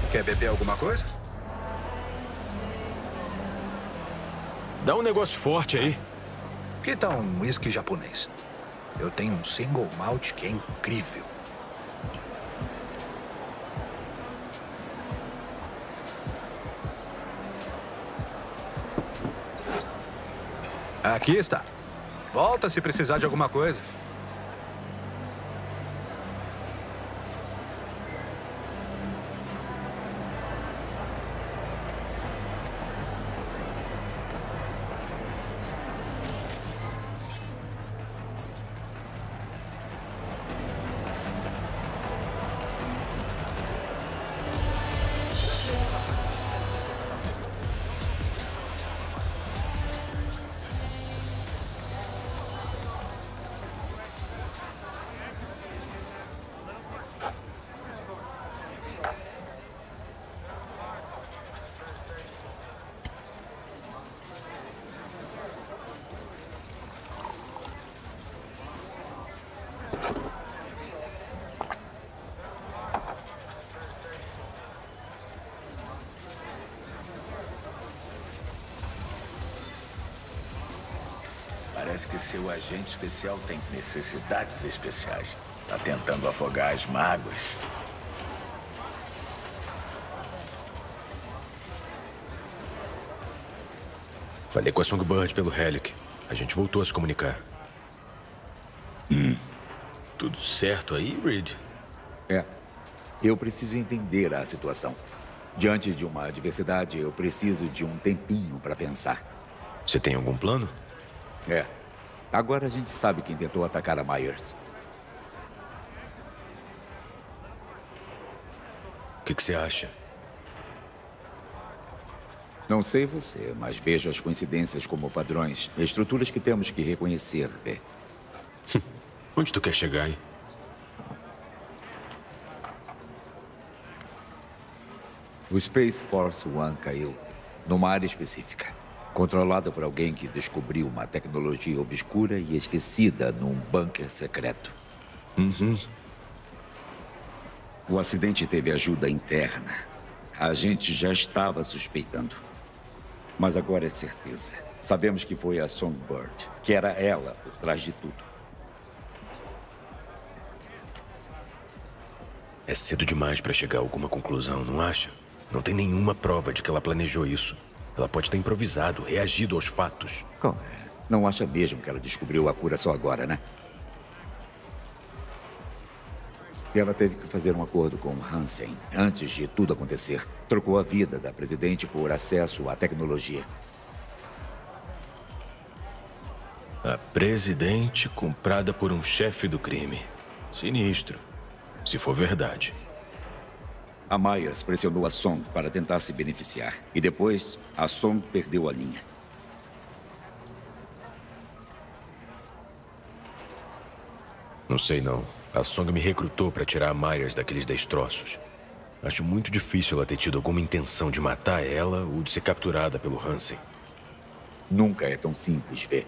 Quer beber alguma coisa? Dá um negócio forte aí. Que tal um whisky japonês? Eu tenho um single malt que é incrível. Aqui está. Volta se precisar de alguma coisa. Parece que seu agente especial tem necessidades especiais. Tá tentando afogar as mágoas. Falei com a Songbird pelo Relic. A gente voltou a se comunicar. Tudo certo aí, Reed? Eu preciso entender a situação. Diante de uma adversidade, eu preciso de um tempinho para pensar. Você tem algum plano? Agora a gente sabe quem tentou atacar a Myers. O que você acha? Não sei você, mas vejo as coincidências como padrões, estruturas que temos que reconhecer, Vê. Onde tu quer chegar, hein? O Space Force One caiu numa área específica, controlada por alguém que descobriu uma tecnologia obscura e esquecida num bunker secreto. O acidente teve ajuda interna. A gente já estava suspeitando. Mas agora é certeza. Sabemos que foi a Songbird, que era ela por trás de tudo. É cedo demais pra chegar a alguma conclusão, não acha? Não tem nenhuma prova de que ela planejou isso. Ela pode ter improvisado, reagido aos fatos. Qual é? Não acha mesmo que ela descobriu a cura só agora, né? Ela teve que fazer um acordo com Hansen antes de tudo acontecer. Trocou a vida da presidente por acesso à tecnologia. A presidente comprada por um chefe do crime. Sinistro, se for verdade. A Myers pressionou a Song para tentar se beneficiar. E depois, a Song perdeu a linha. Não sei não. A Song me recrutou para tirar a Myers daqueles destroços. Acho muito difícil ela ter tido alguma intenção de matar ela ou de ser capturada pelo Hansen. Nunca é tão simples, Vê.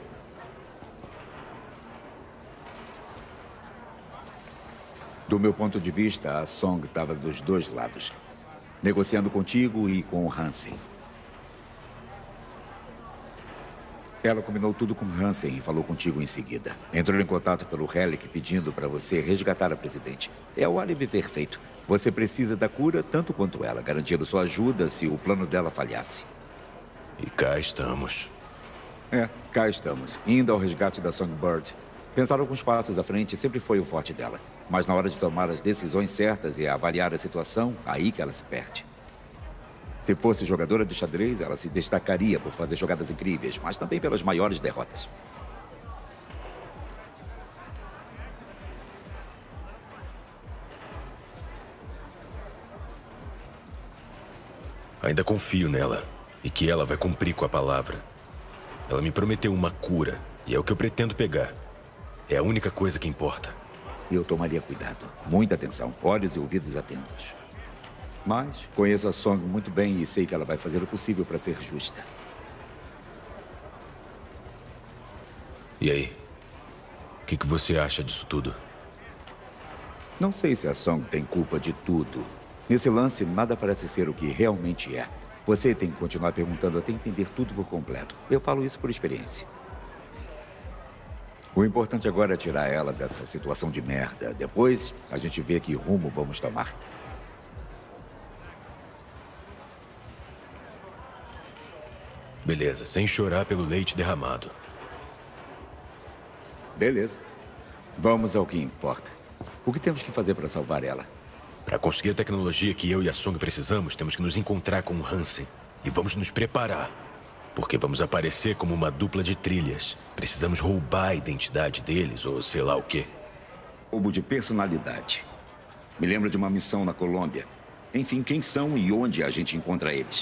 Do meu ponto de vista, a Song estava dos dois lados. Negociando contigo e com o Hansen. Ela combinou tudo com Hansen e falou contigo em seguida. Entrou em contato pelo Relic pedindo para você resgatar a presidente. É o álibi perfeito. Você precisa da cura tanto quanto ela, garantindo sua ajuda se o plano dela falhasse. E cá estamos. Cá estamos, indo ao resgate da Songbird. Pensar alguns passos à frente sempre foi o forte dela. Mas na hora de tomar as decisões certas e avaliar a situação, aí que ela se perde. Se fosse jogadora de xadrez, ela se destacaria por fazer jogadas incríveis, mas também pelas maiores derrotas. Ainda confio nela e que ela vai cumprir com a palavra. Ela me prometeu uma cura e é o que eu pretendo pegar. É a única coisa que importa. Eu tomaria cuidado, muita atenção, olhos e ouvidos atentos. Mas conheço a Song muito bem e sei que ela vai fazer o possível para ser justa. E aí? O que você acha disso tudo? Não sei se a Song tem culpa de tudo, Nesse lance, nada parece ser o que realmente é. Você tem que continuar perguntando até entender tudo por completo. Eu falo isso por experiência. O importante agora é tirar ela dessa situação de merda. Depois, a gente vê que rumo vamos tomar. Beleza, sem chorar pelo leite derramado. Beleza. Vamos ao que importa. O que temos que fazer para salvar ela? Para conseguir a tecnologia que eu e a Song precisamos, temos que nos encontrar com o Hansen. E vamos nos preparar. Porque vamos aparecer como uma dupla de trilhas. Precisamos roubar a identidade deles, ou sei lá o quê. Roubo de personalidade. Me lembro de uma missão na Colômbia. Enfim, quem são e onde a gente encontra eles?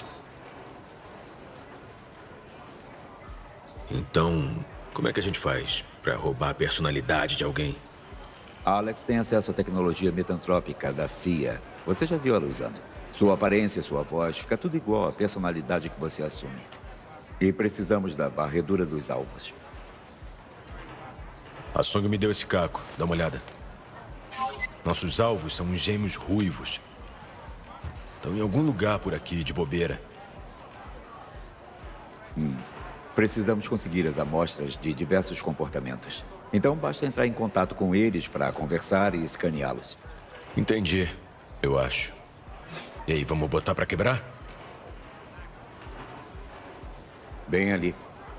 Então, como é que a gente faz para roubar a personalidade de alguém? Alex tem acesso à tecnologia metantrópica da FIA. Você já viu ela usando. Sua aparência, sua voz, fica tudo igual à personalidade que você assume. E precisamos da varredura dos alvos. A Song me deu esse caco. Dá uma olhada. Nossos alvos são uns gêmeos ruivos. Estão em algum lugar por aqui, de bobeira. Precisamos conseguir as amostras de diversos comportamentos. Então basta entrar em contato com eles para conversar e escaneá-los. Entendi, eu acho. E aí, vamos botar pra quebrar? Bem ali.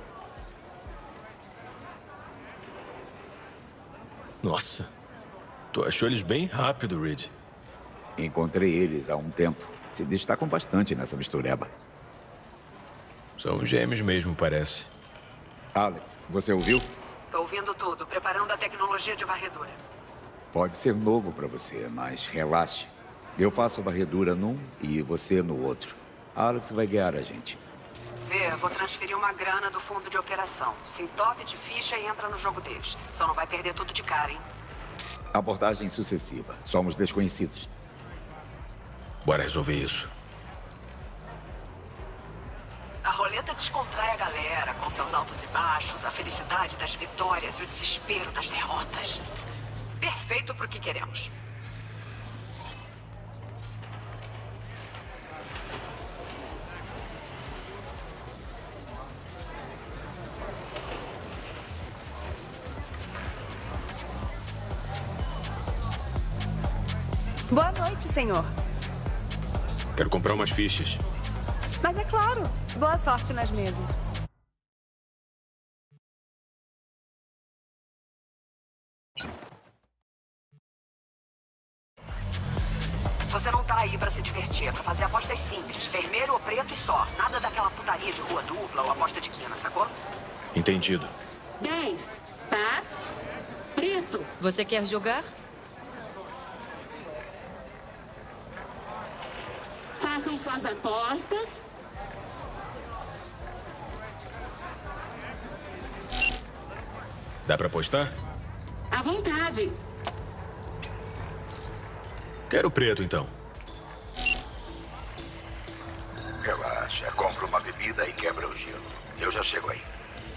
Nossa, tu achou eles bem rápido, Reed. Encontrei eles há um tempo. Se destacam bastante nessa mistureba. São gêmeos mesmo, parece. Alex, você ouviu? Tô ouvindo tudo, preparando a tecnologia de varredura. Pode ser novo para você, mas relaxe. Eu faço a varredura num e você no outro. Alex vai guiar a gente. Vê, vou transferir uma grana do fundo de operação. Se entope de ficha e entra no jogo deles. Só não vai perder tudo de cara, hein? Abordagem sucessiva. Somos desconhecidos. Bora resolver isso. A roleta descontrai a galera, com seus altos e baixos, a felicidade das vitórias e o desespero das derrotas. Perfeito pro que queremos. Boa noite, senhor. Quero comprar umas fichas. Mas é claro. Boa sorte nas mesas. Você não tá aí pra se divertir, é pra fazer apostas simples. Vermelho ou preto e só. Nada daquela putaria de rua dupla ou aposta de quina, sacou? Entendido. 10, tá? Preto. Você quer jogar? Façam suas apostas. Dá pra apostar? À vontade. Quero preto, então. Relaxa, compra uma bebida e quebra o gelo. Eu já chego aí.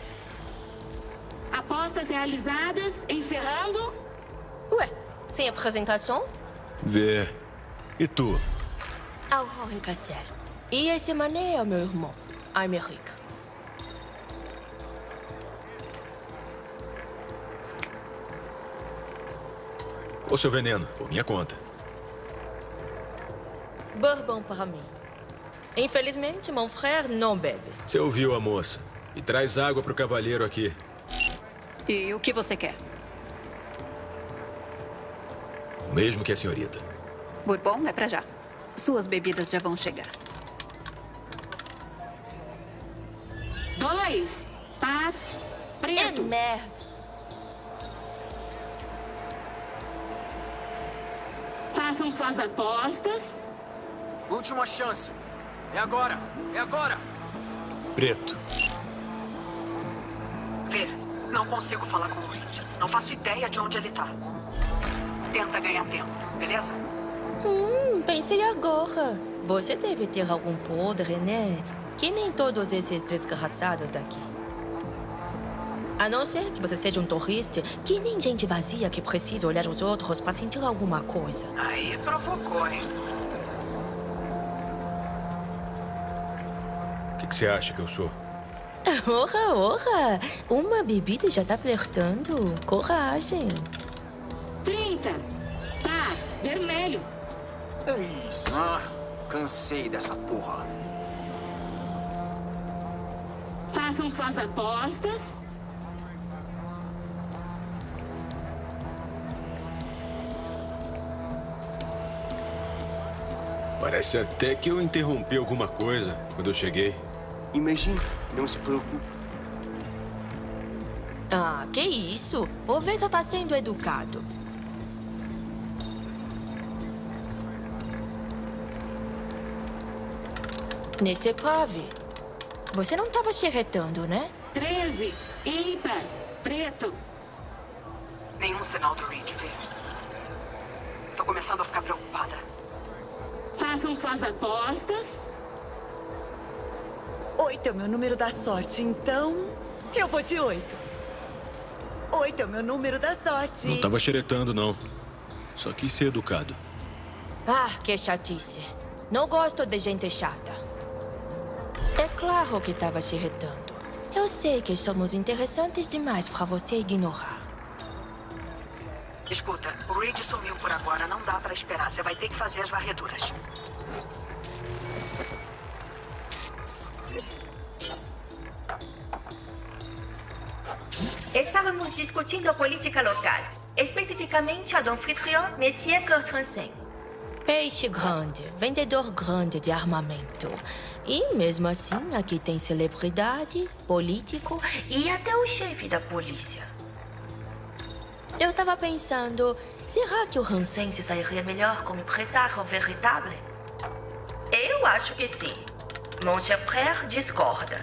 Apostas realizadas, encerrando. Ué, sem apresentação? Vê. E tu? Aurora Cassier. E esse mané é o meu irmão, América. Qual o seu veneno? Por minha conta. Bourbon para mim. Infelizmente, mon frère não bebe. Você ouviu a moça. E traz água pro cavalheiro aqui. E o que você quer? O mesmo que a senhorita. Bourbon é pra já. Suas bebidas já vão chegar. 2, tá? É Preto. merda. Façam suas apostas. Última chance. É agora. É agora. Preto. Vê, não consigo falar com o Reed. Não faço ideia de onde ele tá. Tenta ganhar tempo, beleza? Pensei agora. Você deve ter algum podre, né? Que nem todos esses desgraçados daqui. A não ser que você seja um turista, que nem gente vazia que precisa olhar os outros para sentir alguma coisa. Aí provocou, hein? que você acha que eu sou? Ora! Uma bebida e já tá flertando. Coragem. 30. Pá, vermelho. É isso. Ah, cansei dessa porra. Façam suas apostas. Parece até que eu interrompi alguma coisa quando eu cheguei. Imagine, não se preocupe. Ah, que isso? O Vê só tá sendo educado. Nesse prove. Você não tava xerretando, né? 13. Ímpar. Preto. Nenhum sinal do Reed, Vê. Tô começando a ficar preocupada. Façam suas apostas. 8 é o meu número da sorte, então eu vou de 8. 8 é o meu número da sorte. Não tava xeretando, não. Só quis ser educado. Ah, que chatice. Não gosto de gente chata. É claro que tava xerretando. Eu sei que somos interessantes demais pra você ignorar. Escuta, o Reed sumiu por agora. Não dá pra esperar. Você vai ter que fazer as varreduras. Estávamos discutindo a política local, especificamente a do anfitrião Monsieur Kurt Hansen. Peixe grande, vendedor grande de armamento. E mesmo assim, aqui tem celebridade, político e até o chefe da polícia. Eu tava pensando, será que o Hansen se sairia melhor como empresário veritável? Eu acho que sim. Mon cher frère discorda.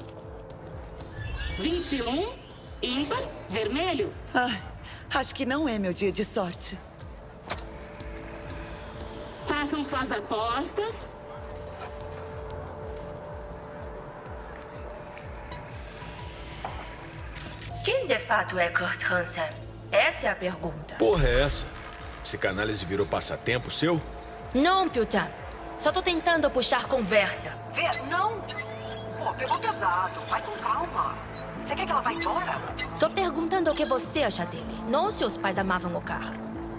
21. Ímpar. Vermelho. Ah, acho que não é meu dia de sorte. Façam suas apostas. Quem de fato é Kurt Hansen? Essa é a pergunta. Porra é essa? Psicanálise virou passatempo seu? Não, Putain. Só tô tentando puxar conversa. Vê, não! Pô, pegou pesado. Vai com calma. Você quer que ela vá embora? Tô perguntando o que você acha dele. Não se os pais amavam o cara.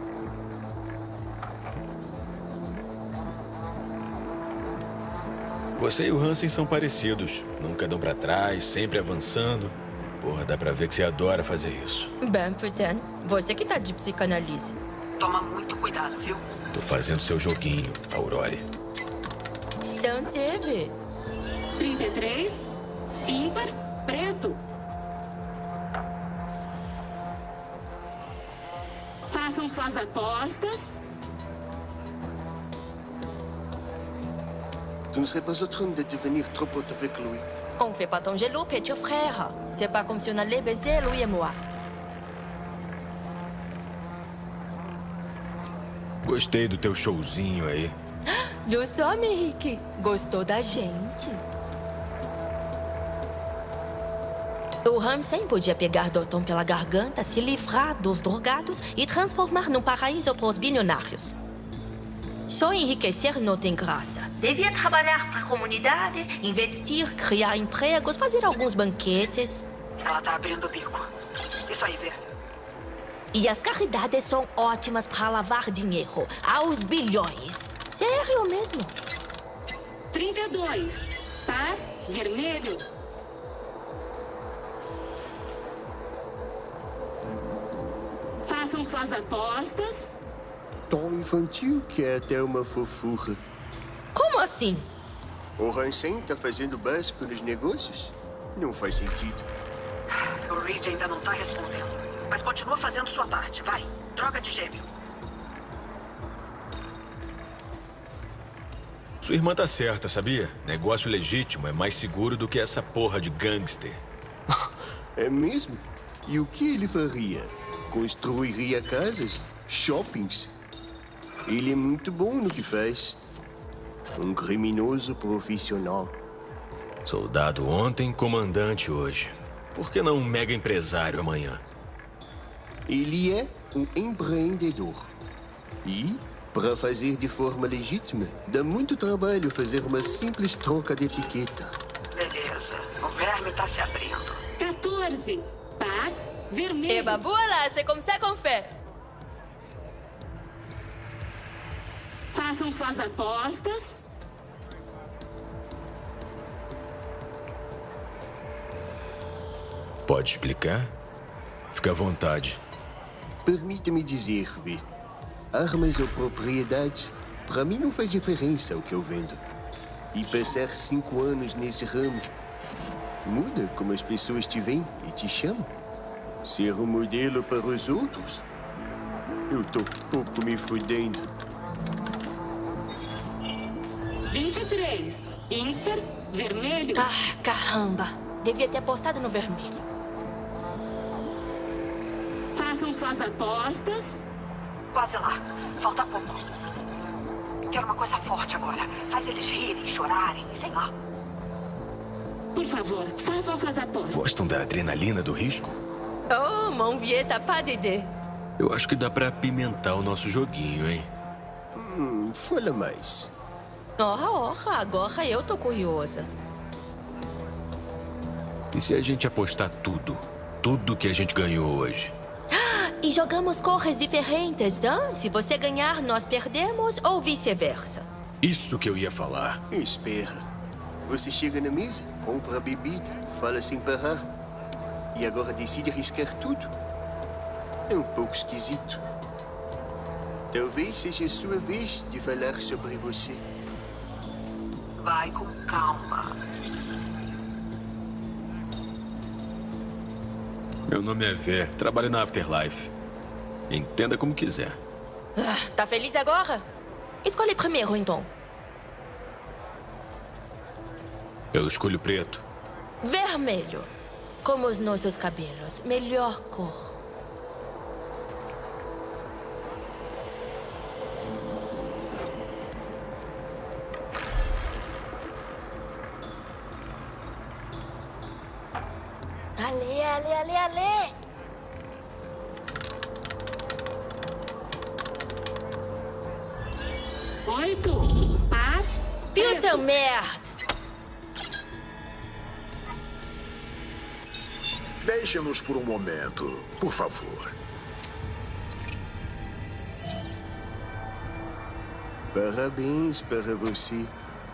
Você e o Hansen são parecidos. Nunca dão pra trás, sempre avançando. Porra, dá pra ver que você adora fazer isso. Bem, Putain, você que tá de psicanálise. Toma muito cuidado, viu? Tô fazendo seu joguinho, Aurore. Santeve. 33. Ímpar. Preto. Façam suas apostas. Tu ne serais pas en train de devenir trop pote avec lui. On fait pas ton jaloux, petit frère. C'est pas comme si on allait baiser lui et moi. Gostei do teu showzinho aí. Viu só, Henrique? Gostou da gente? O Hansen podia pegar Dalton pela garganta, se livrar dos drogados e transformar num paraíso para os bilionários. Só enriquecer não tem graça. Devia trabalhar para a comunidade, investir, criar empregos, fazer alguns banquetes. Ela tá abrindo o bico. Isso aí, Vê. E as caridades são ótimas para lavar dinheiro. Aos bilhões. Sério mesmo. 32. Par. Vermelho. Façam suas apostas. Tão infantil que é até uma fofura. Como assim? O Hansen tá fazendo básico nos negócios? Não faz sentido. O Reed ainda não tá respondendo. Mas continua fazendo sua parte, vai. Troca de gêmeo. Sua irmã tá certa, sabia? Negócio legítimo é mais seguro do que essa porra de gangster. É mesmo? E o que ele faria? Construiria casas? Shoppings? Ele é muito bom no que faz. Um criminoso profissional. Soldado ontem, comandante hoje. Por que não um mega empresário amanhã? Ele é um empreendedor. E, para fazer de forma legítima, dá muito trabalho fazer uma simples troca de etiqueta. beleza. O verme tá se abrindo. 14. Par vermelho. Eba, voilà, c'est comme ça qu'on fait. Façam suas apostas. Pode explicar? Fica à vontade. Permita-me dizer-lhe, armas ou propriedades, para mim não faz diferença o que eu vendo. E passar 5 anos nesse ramo muda como as pessoas te veem e te chamam. Ser um modelo para os outros? Eu tô pouco me fudendo. 23. Ímpar vermelho. Ah, caramba. Devia ter apostado no vermelho. Façam suas apostas. Quase lá. Falta pouco. Quero uma coisa forte agora. Faz eles rirem, chorarem, sei lá. Por favor, façam suas apostas. Gostam da adrenalina do risco? Oh, mon vieux, t'as pas d'idée. Eu acho que dá pra apimentar o nosso joguinho, hein? Fala mais. Ora, agora eu tô curiosa. E se a gente apostar tudo? Tudo que a gente ganhou hoje? E jogamos cores diferentes, hein? Se você ganhar, nós perdemos ou vice-versa. Isso que eu ia falar. Espera. Você chega na mesa, compra a bebida, fala sem parar. E agora decide arriscar tudo? É um pouco esquisito. Talvez seja a sua vez de falar sobre você. Vai com calma. Meu nome é Ver, trabalho na Afterlife. Entenda como quiser. Tá feliz agora? Escolhe primeiro, então. Eu escolho preto. Vermelho. Como os nossos cabelos. Melhor cor. Ale, ale, ale, ale. Oito. Par. Puta merda. Deixe-nos por um momento, por favor. Parabéns para você.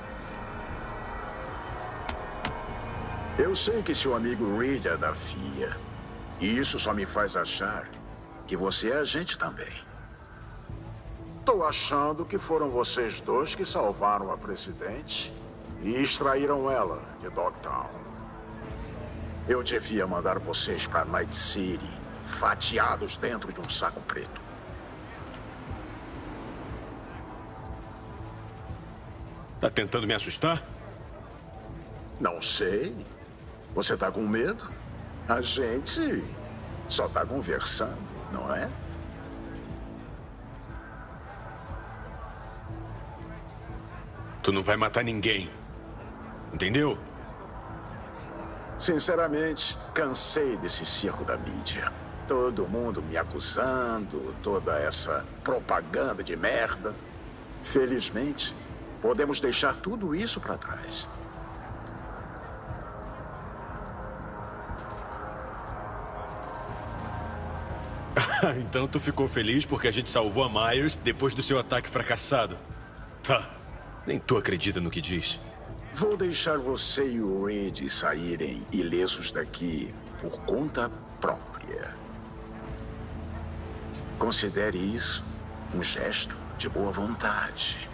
Eu sei que seu amigo Reed é da FIA. E isso só me faz achar que você é agente também. Tô achando que foram vocês dois que salvaram a Presidente e extraíram ela de Dogtown. Eu devia mandar vocês para Night City, fatiados dentro de um saco preto. Tá tentando me assustar? Não sei. Você tá com medo? A gente só tá conversando, não é? Tu não vai matar ninguém. Entendeu? Sinceramente, cansei desse circo da mídia. Todo mundo me acusando, toda essa propaganda de merda. Felizmente, podemos deixar tudo isso para trás. Então tu ficou feliz porque a gente salvou a Myers depois do seu ataque fracassado. Tá. Nem tu acredita no que diz. Vou deixar você e o Reed saírem ilesos daqui por conta própria. Considere isso um gesto de boa vontade.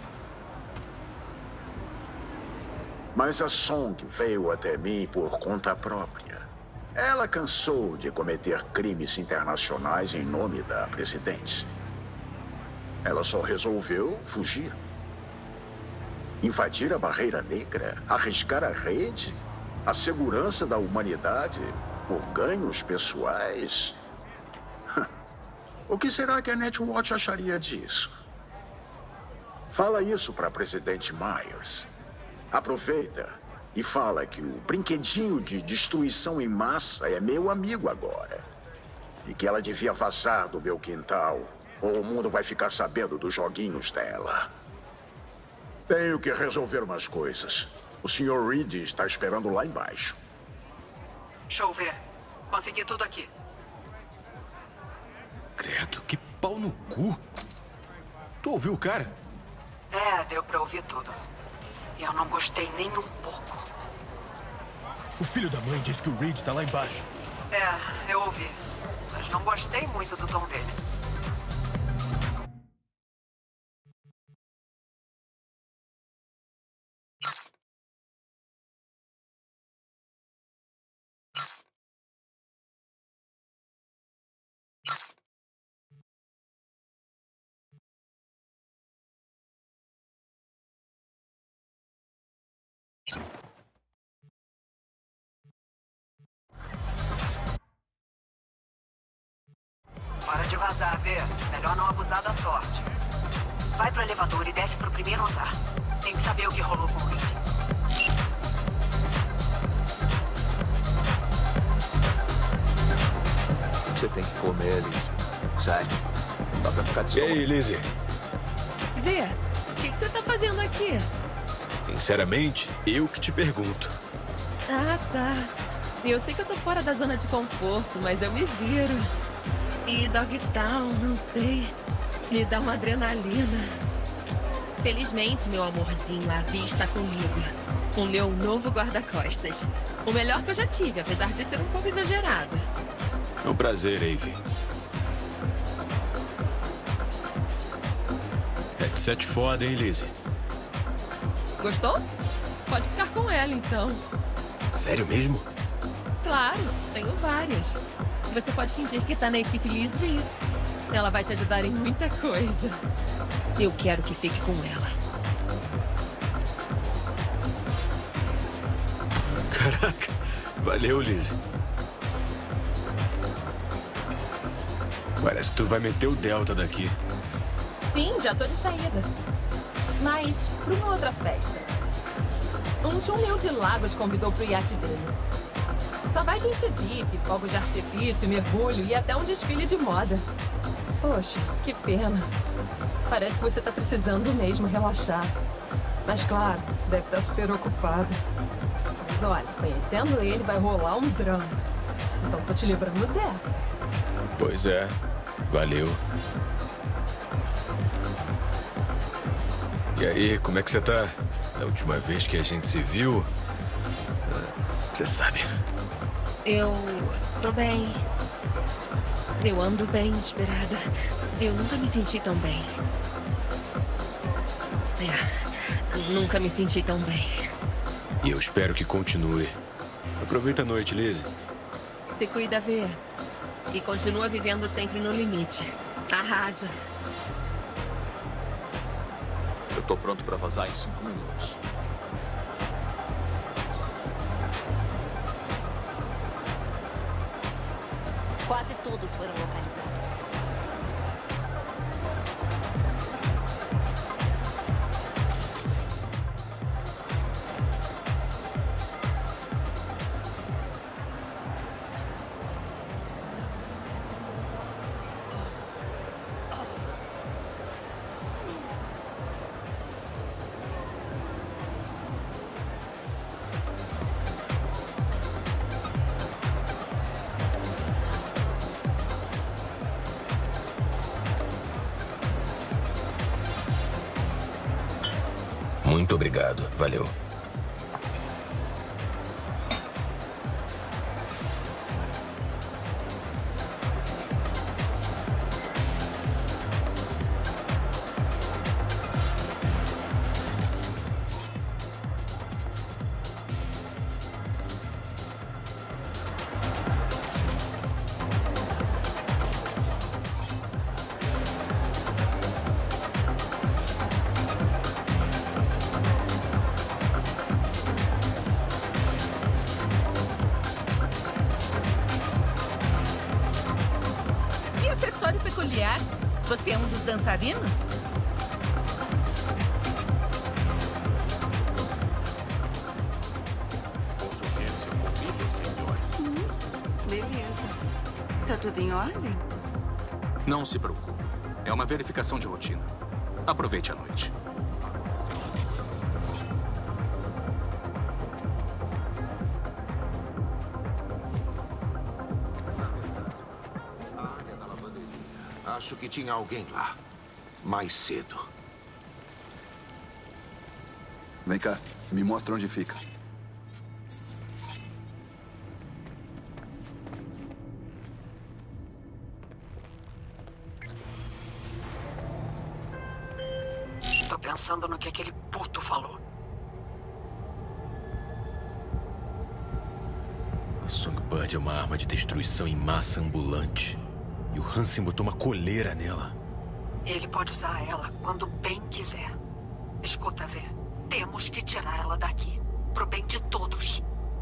Mas a Song veio até mim por conta própria. Ela cansou de cometer crimes internacionais em nome da Presidente. Ela só resolveu fugir. Invadir a barreira negra, arriscar a rede, a segurança da humanidade por ganhos pessoais. O que será que a Netwatch acharia disso? Fala isso para a Presidente Myers. Aproveita e fala que o brinquedinho de destruição em massa é meu amigo agora. E que ela devia vazar do meu quintal, ou o mundo vai ficar sabendo dos joguinhos dela. Tenho que resolver umas coisas. O Sr. Reed está esperando lá embaixo. Deixa eu ver. Consegui tudo aqui. Credo, que pau no cu. Tu ouviu o cara? É, deu pra ouvir tudo. E eu não gostei nem um pouco. O filho da mãe disse que o Reed tá lá embaixo. É, eu ouvi. Mas não gostei muito do tom dele. Hora de vazar, Vê. Melhor não abusar da sorte. Vai pro elevador e desce pro primeiro andar. Tem que saber o que rolou com o Reed. Você tem que comer, Lizzie. Sério. Não dá pra ficar de E aí, Lizzie? Vê, o que você tá fazendo aqui? Sinceramente, eu que te pergunto. Ah, tá. Eu sei que eu tô fora da zona de conforto, mas eu me viro. E Dogtown, não sei, me dá uma adrenalina. Felizmente, meu amorzinho, a Vi está comigo. Com meu novo guarda-costas. O melhor que eu já tive, apesar de ser um pouco exagerado. É um prazer, Ivy. Headset foda, hein, Lizzie? Gostou? Pode ficar com ela, então. Sério mesmo? Claro, tenho várias. Você pode fingir que tá na equipe Liz Reese. Ela vai te ajudar em muita coisa. Eu quero que fique com ela. Caraca, valeu, Lizzie. Parece que tu vai meter o Delta daqui. Sim, já tô de saída. Mas pra uma outra festa. Um tio meu de Lagos convidou pro iate dele. Só vai gente VIP, fogos de artifício, mergulho e até um desfile de moda. Poxa, que pena. Parece que você tá precisando mesmo relaxar. Mas claro, deve estar super ocupado. Mas olha, conhecendo ele vai rolar um drama. Então tô te livrando dessa. Pois é, valeu. E aí, como é que você tá? Da última vez que a gente se viu, você sabe. Eu tô bem. Eu ando bem inspirada. Eu nunca me senti tão bem. Nunca me senti tão bem. E eu espero que continue. Aproveita a noite, Lizzie. Se cuida, Vê. E continua vivendo sempre no limite. Arrasa. Eu tô pronto pra vazar em 5 minutos. Quase todos foram localizados. Muito obrigado, valeu. Você é um dos dançarinos? Posso ver seu convite, senhor? Beleza. Tá tudo em ordem? Não se preocupe. É uma verificação de rotina. Aproveite a noite. Acho que tinha alguém lá. Mais cedo. Vem cá, me mostra onde fica. Tô pensando no que aquele puto falou. A Songbird é uma arma de destruição em massa ambulante. E o Hansen botou uma coleira nela. Ele pode usar ela quando bem quiser. Escuta, Vê. Temos que tirar ela daqui. Pro bem de todos.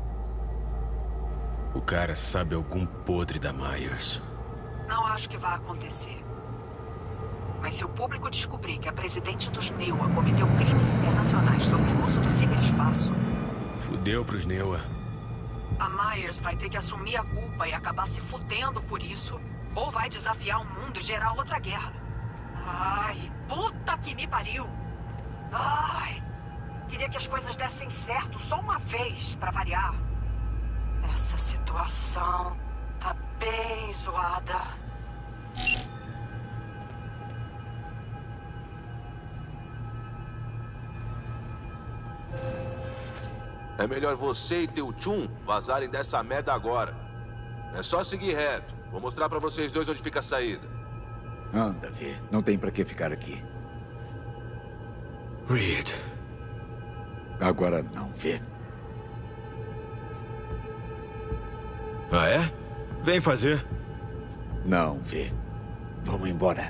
O cara sabe algum podre da Myers. Não acho que vai acontecer. Mas se o público descobrir que a presidente dos Neua cometeu crimes internacionais sobre o uso do ciberespaço... Fudeu pros Neua. A Myers vai ter que assumir a culpa e acabar se fudendo por isso. Ou vai desafiar o mundo e gerar outra guerra. Ai, puta que me pariu! Ai, queria que as coisas dessem certo só uma vez, pra variar. Essa situação tá bem zoada. É melhor você e teu Chum vazarem dessa merda agora. É só seguir reto. Vou mostrar pra vocês dois onde fica a saída. Anda, Vê. Não tem pra que ficar aqui. Reed. Agora não, Vê. Ah, é? Vem fazer. Não, Vê. Vamos embora.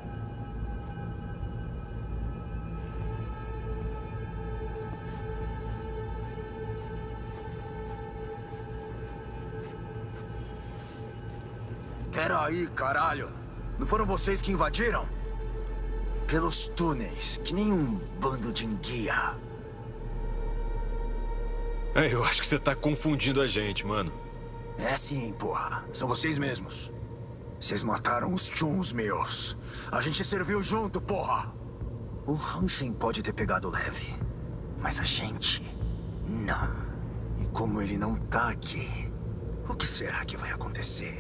Peraí, caralho. Não foram vocês que invadiram? Pelos túneis, que nem um bando de enguia. Eu acho que você tá confundindo a gente, mano. É sim, porra. São vocês mesmos. Vocês mataram os Chuns meus. A gente serviu junto, porra. O Hansen pode ter pegado leve. Mas a gente... não. E como ele não tá aqui, o que será que vai acontecer?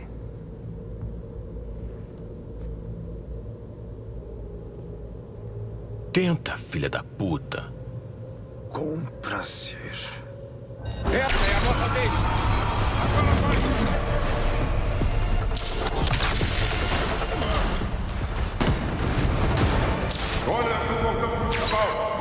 Tenta, filha da puta. Com prazer. Essa é a nossa vez! Agora vai! Olha pro portão principal!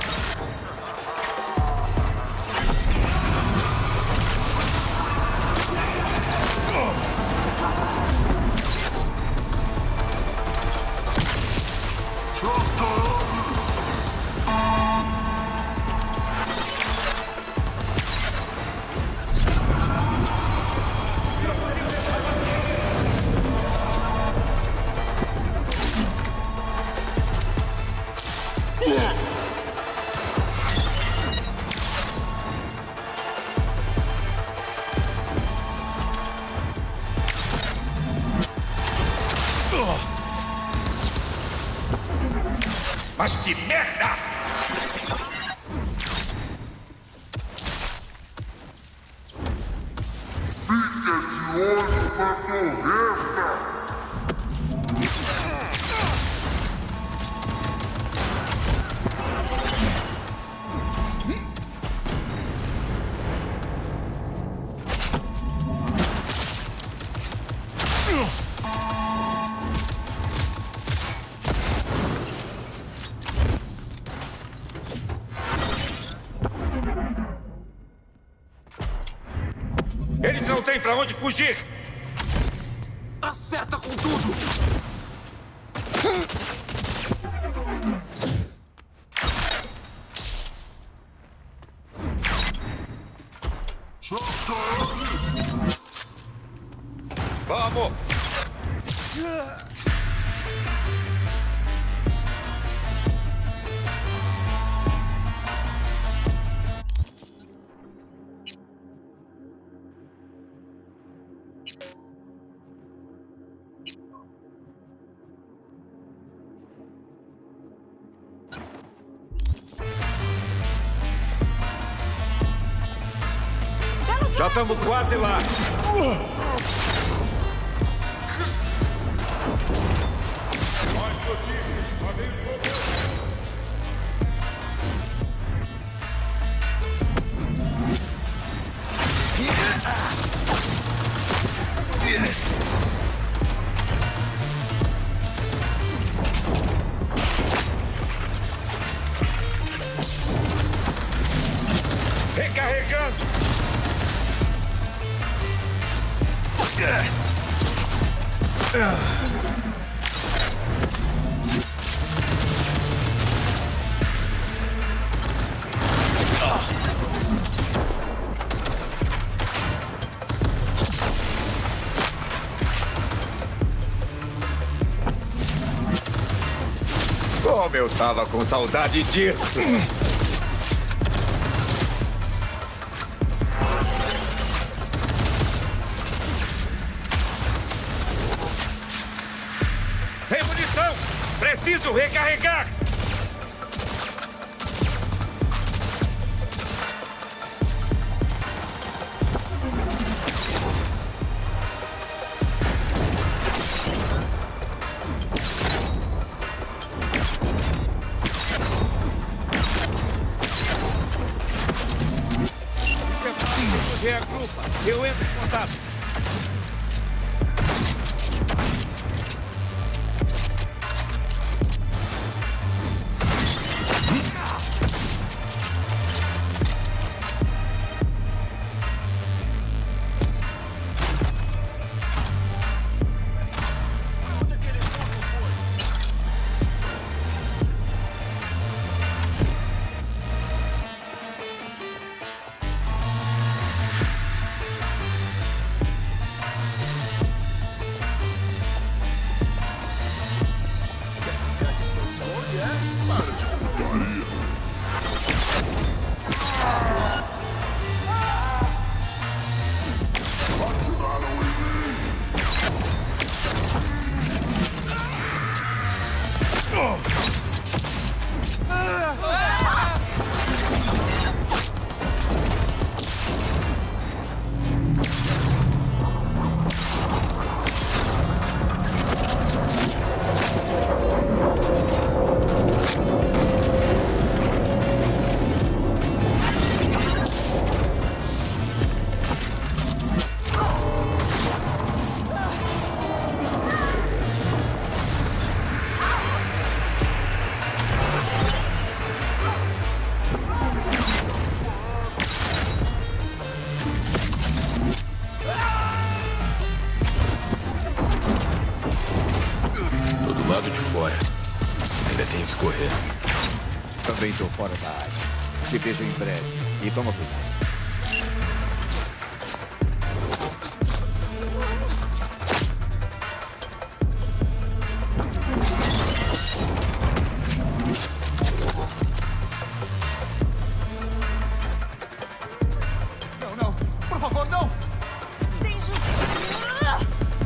Mas que merda! Fica de olho na torreta! Eles não têm pra onde fugir! Acerta com tudo! Vamos! Já estamos quase lá. Recarregando! Como eu tava com saudade disso! Sem munição! Preciso recarregar! Reagrupa. Eu entro em contato. Também estou fora da área. Te vejo em breve. E toma cuidado. Não, não. Por favor, não. Sem justiça.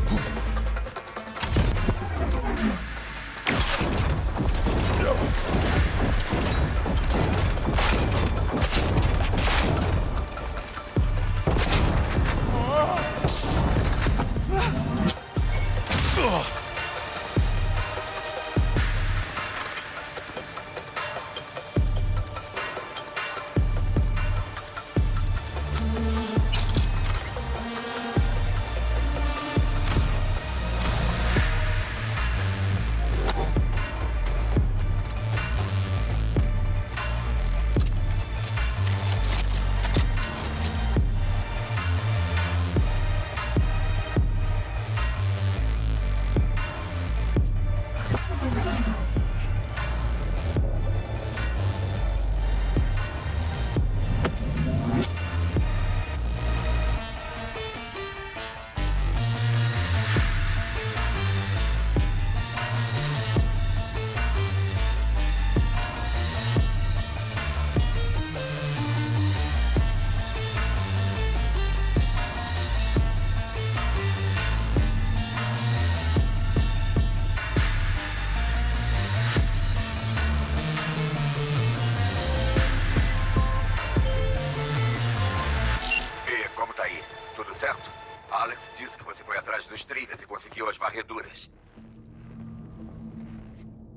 certo? Alex disse que você foi atrás dos trilhas e conseguiu as varreduras.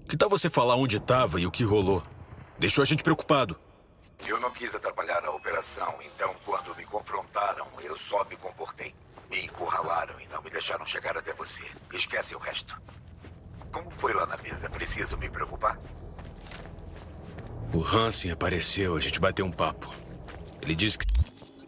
Que tal você falar onde estava e o que rolou? Deixou a gente preocupado. Eu não quis atrapalhar a operação, então quando me confrontaram, eu só me comportei. Me encurralaram e não me deixaram chegar até você. Esquece o resto. Como foi lá na mesa? Preciso me preocupar? O Hansen apareceu, a gente bateu um papo. Ele disse que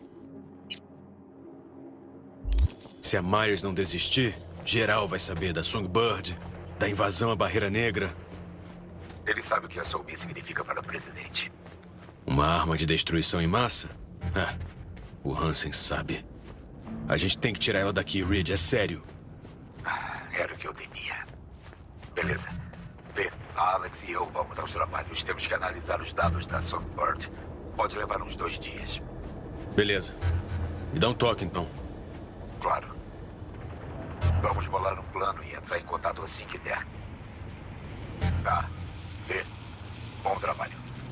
se a Myers não desistir, geral vai saber da Songbird, da invasão à Barreira Negra. Ele sabe o que a Sobi significa para o presidente. Uma arma de destruição em massa? O Hansen sabe. A gente tem que tirar ela daqui, Reed, é sério. Era o que eu temia. Beleza. Vê, a Alex e eu vamos aos trabalhos. Temos que analisar os dados da Songbird. Pode levar uns 2 dias. Beleza. Me dá um toque, então. Claro. Vamos bolar um plano e entrar em contato assim que der. Tá. Vê. Bom trabalho.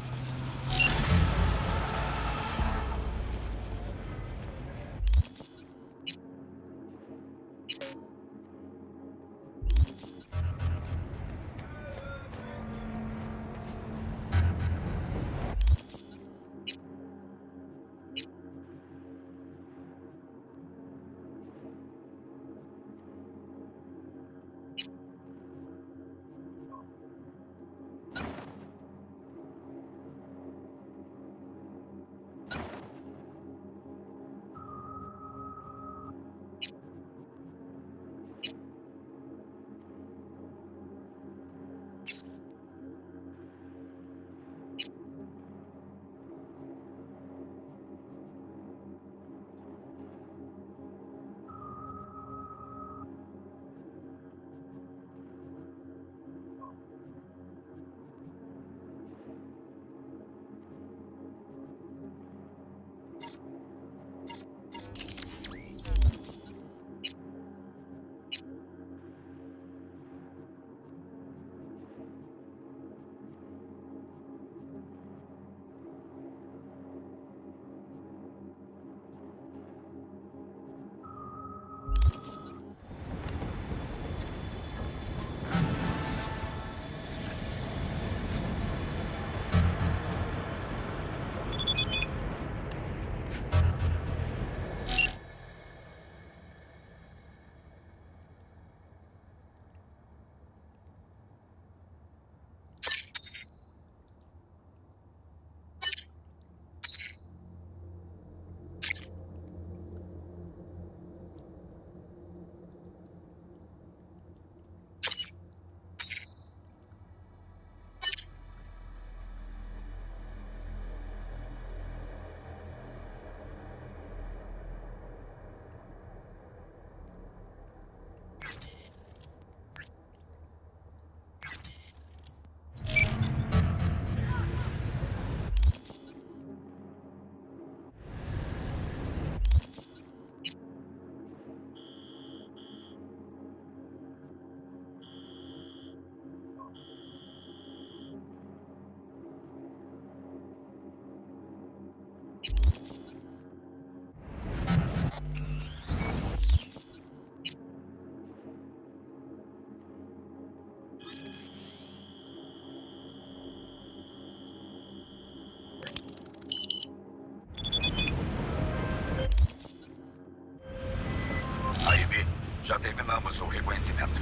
Já terminamos o reconhecimento.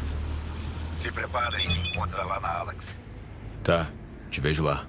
Se prepara e me encontra lá na Alex. Tá, te vejo lá.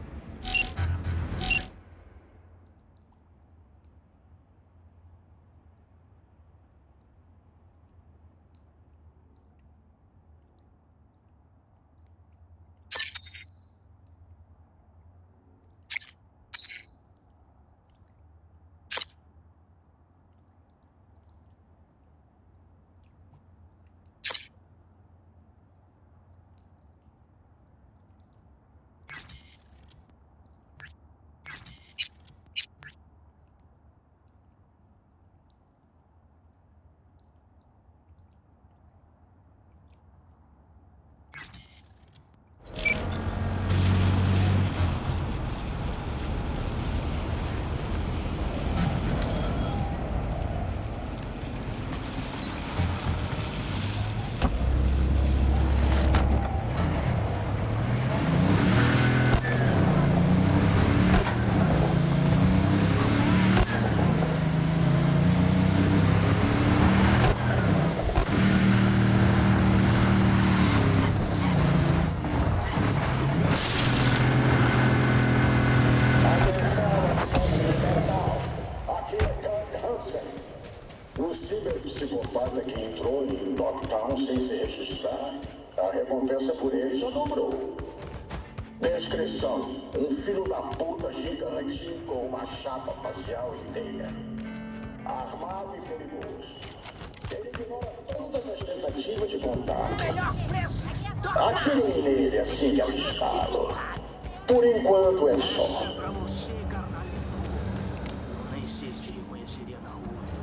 recompensa por ele já dobrou. Descrição: um filho da puta gigante com uma chapa facial inteira. Armado e perigoso. Ele ignora todas as tentativas de contato. Atirem nele assim que avistá-lo. Por enquanto é só. Pra você, carnalho. Nem sei se te reconheceria na rua.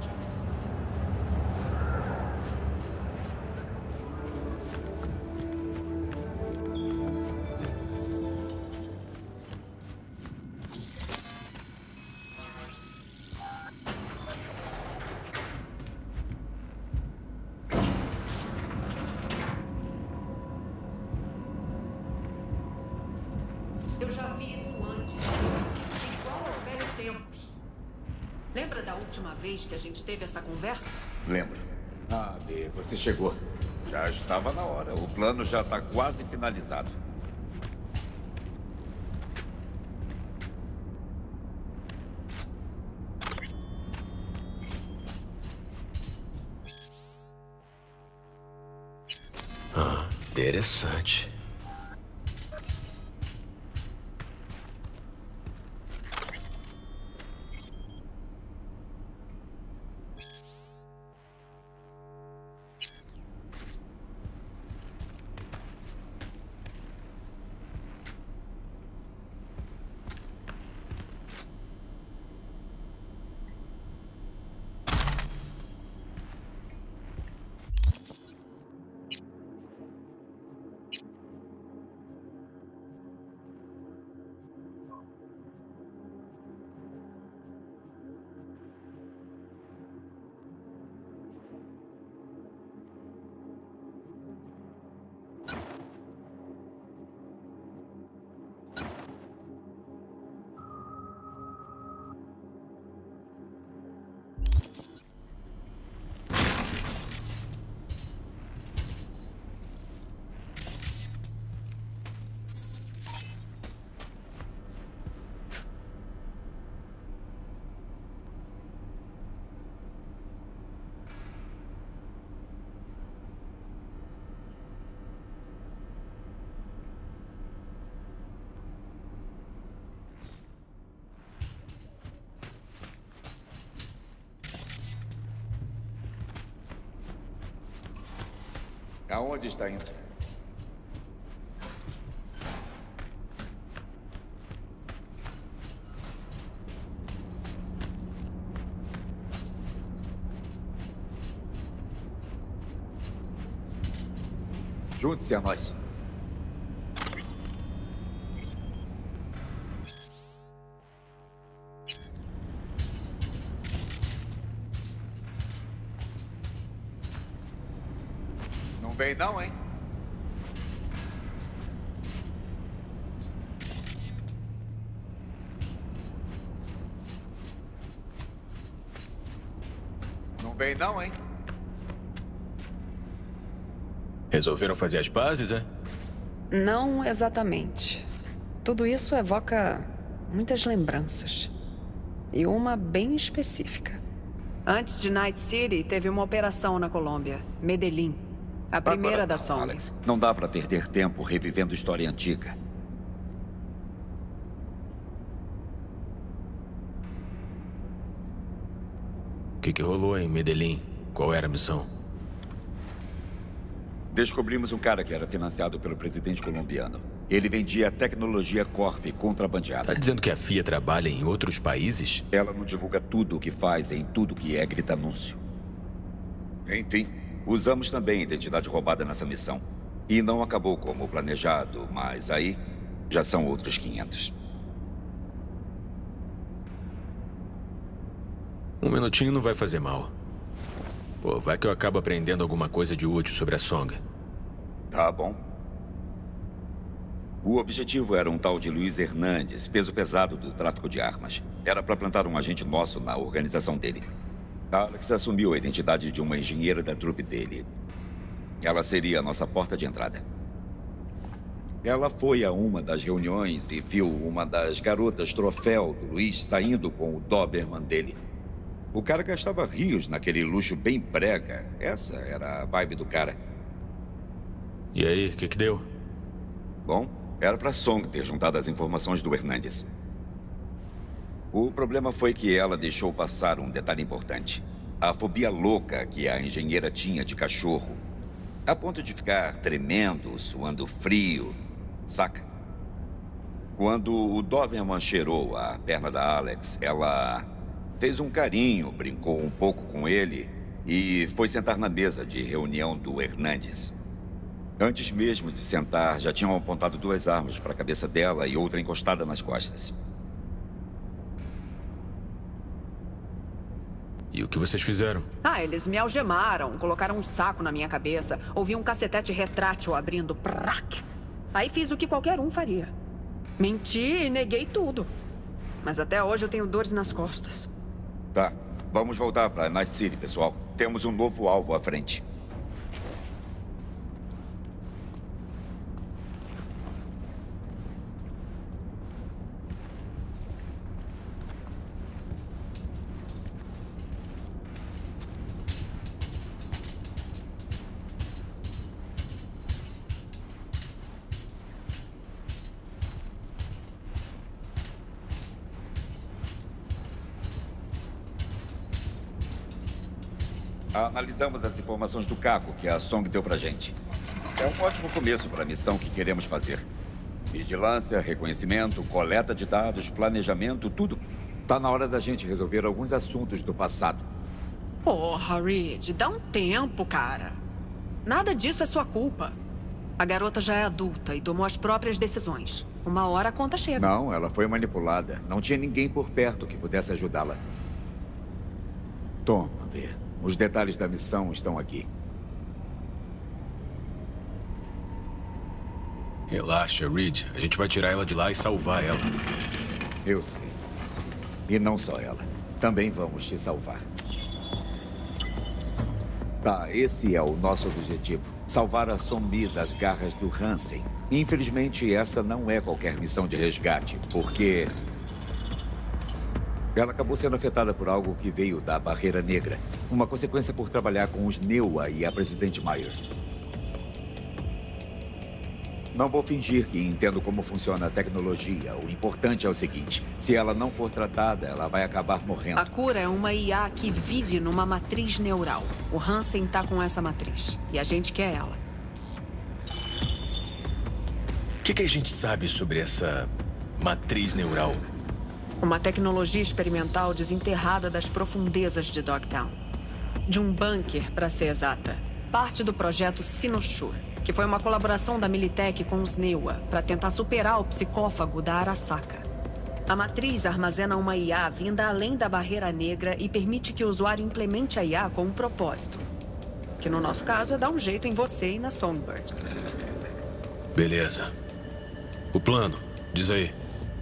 Eu já vi isso antes. Igual aos velhos tempos. Lembra da última vez que a gente teve essa conversa? Lembro. Ah, B, você chegou. Já estava na hora. O plano já está quase finalizado. Ah, interessante. Aonde está indo? Junte-se a nós. Não vem não, hein? Não vem não, hein? Resolveram fazer as pazes, é? Não exatamente. Tudo isso evoca muitas lembranças. E uma bem específica. Antes de Night City, teve uma operação na Colômbia, Medellín. A primeira da Song. Alex, não dá pra perder tempo revivendo história antiga. O que rolou em Medellín? Qual era a missão? Descobrimos um cara que era financiado pelo presidente colombiano. Ele vendia tecnologia Corp contrabandeada. Tá dizendo que a FIA trabalha em outros países? Ela não divulga tudo o que faz em tudo que é grita anúncio. Enfim, usamos também identidade roubada nessa missão. E não acabou como planejado, mas aí já são outros 500. Um minutinho não vai fazer mal. Pô, vai que eu acabo aprendendo alguma coisa de útil sobre a Song. Tá bom. O objetivo era um tal de Luiz Hernandes, peso pesado do tráfico de armas. Era para plantar um agente nosso na organização dele. Alex assumiu a identidade de uma engenheira da trupe dele. Ela seria a nossa porta de entrada. Ela foi a uma das reuniões e viu uma das garotas troféu do Luiz saindo com o Doberman dele. O cara gastava rios naquele luxo bem brega. Essa era a vibe do cara. E aí, o que deu? Bom, era pra Song ter juntado as informações do Hernandes. O problema foi que ela deixou passar um detalhe importante. A fobia louca que a engenheira tinha de cachorro. A ponto de ficar tremendo, suando frio. Saca? Quando o Doberman cheirou a perna da Alex, ela fez um carinho, brincou um pouco com ele e foi sentar na mesa de reunião do Hernandes. Antes mesmo de sentar, já tinham apontado 2 armas para a cabeça dela e outra encostada nas costas. E o que vocês fizeram? Eles me algemaram, colocaram um saco na minha cabeça, ouvi um cacetete retrátil abrindo. Prac! Aí fiz o que qualquer um faria. Menti e neguei tudo. Mas até hoje eu tenho dores nas costas. Tá, vamos voltar para Night City, pessoal. Temos um novo alvo à frente. Analisamos as informações do Caco que a Song deu pra gente. É um ótimo começo para a missão que queremos fazer. Vigilância, reconhecimento, coleta de dados, planejamento, tudo. Tá na hora da gente resolver alguns assuntos do passado. Porra, Reed, dá um tempo, cara. Nada disso é sua culpa. A garota já é adulta e tomou as próprias decisões. Uma hora a conta chega. Não, ela foi manipulada. Não tinha ninguém por perto que pudesse ajudá-la. Toma, vê. Os detalhes da missão estão aqui. Relaxa, Reed. A gente vai tirar ela de lá e salvar ela. Eu sei. E não só ela. Também vamos te salvar. Tá, esse é o nosso objetivo. Salvar a Somi das garras do Hansen. Infelizmente, essa não é qualquer missão de resgate, porque ela acabou sendo afetada por algo que veio da Barreira Negra. Uma consequência por trabalhar com os Neua e a Presidente Myers. Não vou fingir que entendo como funciona a tecnologia. O importante é o seguinte: se ela não for tratada, ela vai acabar morrendo. A cura é uma IA que vive numa matriz neural. O Hansen tá com essa matriz. E a gente quer ela. O que a gente sabe sobre essa matriz neural? Uma tecnologia experimental desenterrada das profundezas de Dogtown. De um bunker, para ser exata. Parte do projeto Sinosure, que foi uma colaboração da Militech com os Neua para tentar superar o psicófago da Arasaka. A matriz armazena uma IA vinda além da Barreira Negra e permite que o usuário implemente a IA com um propósito. Que no nosso caso é dar um jeito em você e na Songbird. Beleza. O plano, diz aí.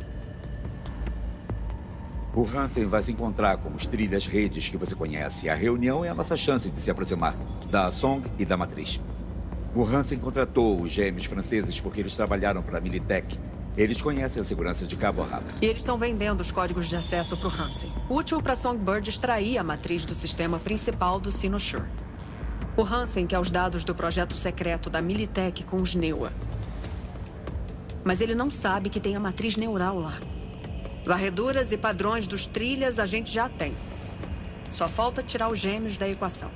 O Hansen vai se encontrar com os trilhas redes que você conhece. A reunião é a nossa chance de se aproximar da Song e da Matriz. O Hansen contratou os gêmeos franceses porque eles trabalharam para a Militech. Eles conhecem a segurança de cabo a rabo. E eles estão vendendo os códigos de acesso para o Hansen. Útil para Songbird extrair a matriz do sistema principal do Sinosure. O Hansen quer os dados do projeto secreto da Militech com os Neua. Mas ele não sabe que tem a matriz neural lá. Varreduras e padrões dos trilhas a gente já tem. Só falta tirar os gêmeos da equação.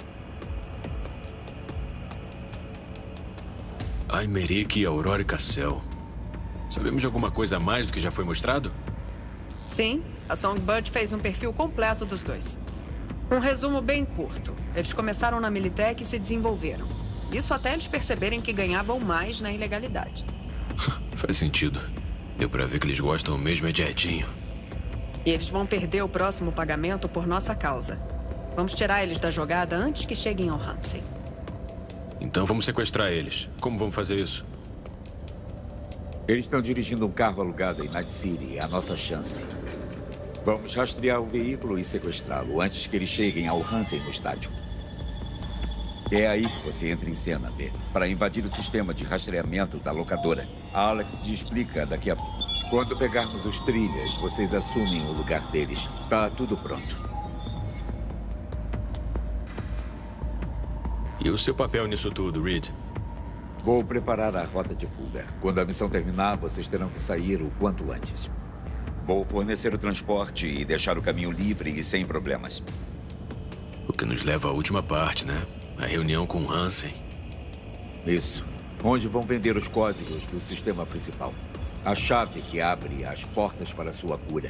Aymeric e Aurora e Cassel. Sabemos de alguma coisa a mais do que já foi mostrado? Sim, a Songbird fez um perfil completo dos dois. Um resumo bem curto. Eles começaram na Militech e se desenvolveram. Isso até eles perceberem que ganhavam mais na ilegalidade. Faz sentido. Deu pra ver que eles gostam mesmo é de Edinho. E eles vão perder o próximo pagamento por nossa causa. Vamos tirar eles da jogada antes que cheguem ao Hansen. Então vamos sequestrar eles. Como vamos fazer isso? Eles estão dirigindo um carro alugado em Night City. É a nossa chance. Vamos rastrear o veículo e sequestrá-lo antes que eles cheguem ao Hansen no estádio. É aí que você entra em cena, B. Para invadir o sistema de rastreamento da locadora. A Alex te explica daqui a pouco. Quando pegarmos os trilhas, vocês assumem o lugar deles. Tá tudo pronto. E o seu papel nisso tudo, Reed? Vou preparar a rota de fuga. Quando a missão terminar, vocês terão que sair o quanto antes. Vou fornecer o transporte e deixar o caminho livre e sem problemas. O que nos leva à última parte, né? A reunião com Hansen. Isso. Onde vão vender os códigos do sistema principal. A chave que abre as portas para sua cura.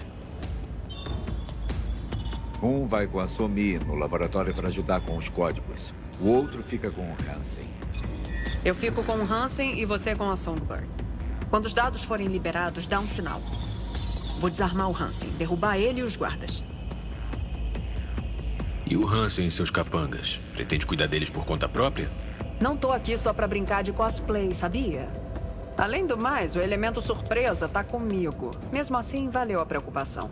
Um vai com a Somi no laboratório para ajudar com os códigos. O outro fica com o Hansen. Eu fico com o Hansen e você com a Songbird. Quando os dados forem liberados, dá um sinal. Vou desarmar o Hansen, derrubar ele e os guardas. E o Hansen e seus capangas? Pretende cuidar deles por conta própria? Não tô aqui só pra brincar de cosplay, sabia? Além do mais, o elemento surpresa tá comigo. Mesmo assim, valeu a preocupação.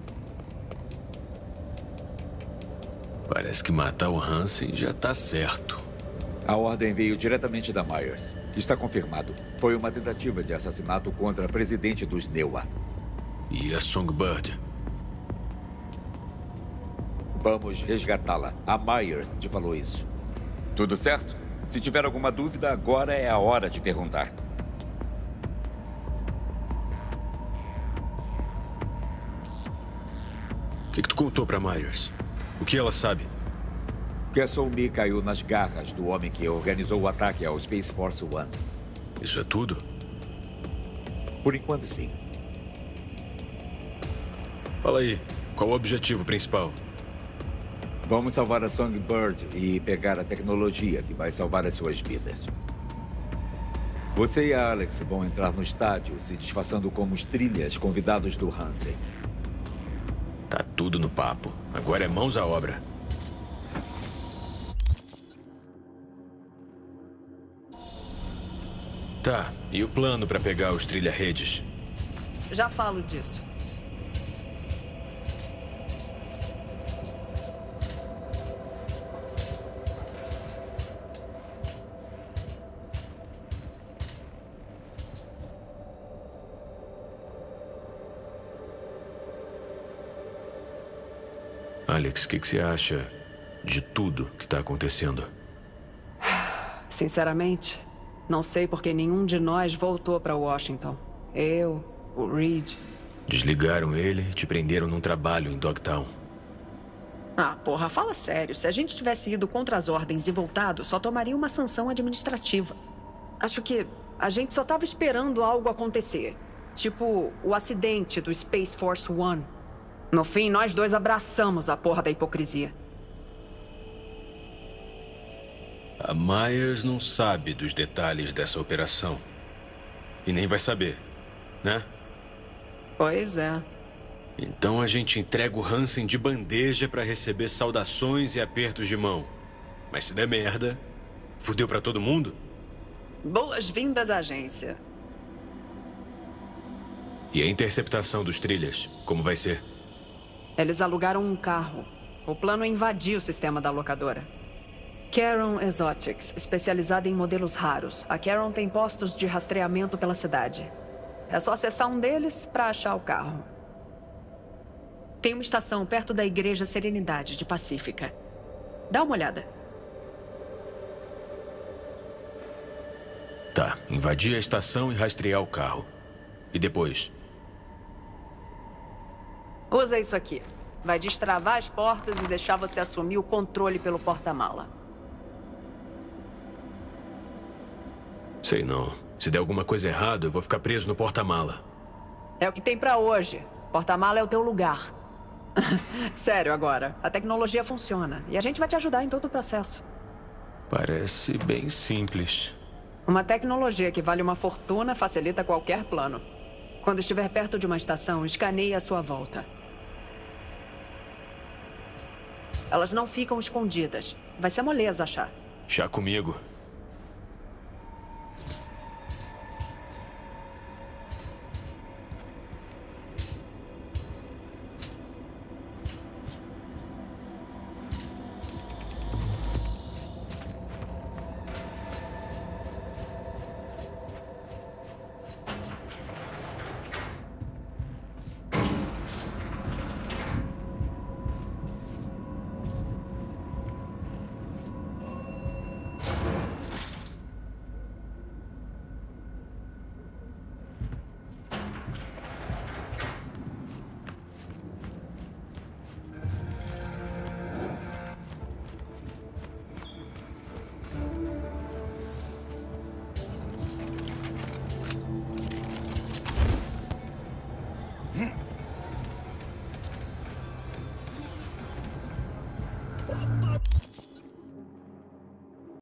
Parece que matar o Hansen já tá certo. A ordem veio diretamente da Myers. Está confirmado. Foi uma tentativa de assassinato contra a presidente dos Neua. E a Songbird? Vamos resgatá-la. A Myers te falou isso. Tudo certo? Se tiver alguma dúvida, agora é a hora de perguntar. O que tu contou pra Myers? O que ela sabe? Que a Somi caiu nas garras do homem que organizou o ataque ao Space Force One. Isso é tudo? Por enquanto, sim. Fala aí, qual o objetivo principal? Vamos salvar a Songbird e pegar a tecnologia que vai salvar as suas vidas. Você e a Alex vão entrar no estádio se disfarçando como os trilhas convidados do Hansen. Tá tudo no papo. Agora é mãos à obra. Tá, e o plano pra pegar os trilha-redes? Já falo disso. Alex, o que você acha de tudo que tá acontecendo? Sinceramente, não sei porque nenhum de nós voltou para Washington. Eu, o Reed. Desligaram ele e te prenderam num trabalho em Dogtown. Ah, porra, fala sério. Se a gente tivesse ido contra as ordens e voltado, só tomaria uma sanção administrativa. Acho que a gente só tava esperando algo acontecer. Tipo, o acidente do Space Force One. No fim, nós dois abraçamos a porra da hipocrisia. A Myers não sabe dos detalhes dessa operação. E nem vai saber, né? Pois é. Então a gente entrega o Hansen de bandeja pra receber saudações e apertos de mão. Mas se der merda, fudeu pra todo mundo? Boas-vindas à agência. E a interceptação dos trilhas, como vai ser? Eles alugaram um carro. O plano é invadir o sistema da locadora. Caron Exotics, especializada em modelos raros. A Caron tem postos de rastreamento pela cidade. É só acessar um deles para achar o carro. Tem uma estação perto da Igreja Serenidade de Pacífica. Dá uma olhada. Tá, invadir a estação e rastrear o carro. E depois? Usa isso aqui. Vai destravar as portas e deixar você assumir o controle pelo porta-mala. Sei não. Se der alguma coisa errada, eu vou ficar preso no porta-mala. É o que tem pra hoje. Porta-mala é o teu lugar. Sério agora. A tecnologia funciona. E a gente vai te ajudar em todo o processo. Parece bem simples. Uma tecnologia que vale uma fortuna facilita qualquer plano. Quando estiver perto de uma estação, escaneie à sua volta. Elas não ficam escondidas. Vai ser moleza achar. Chá comigo.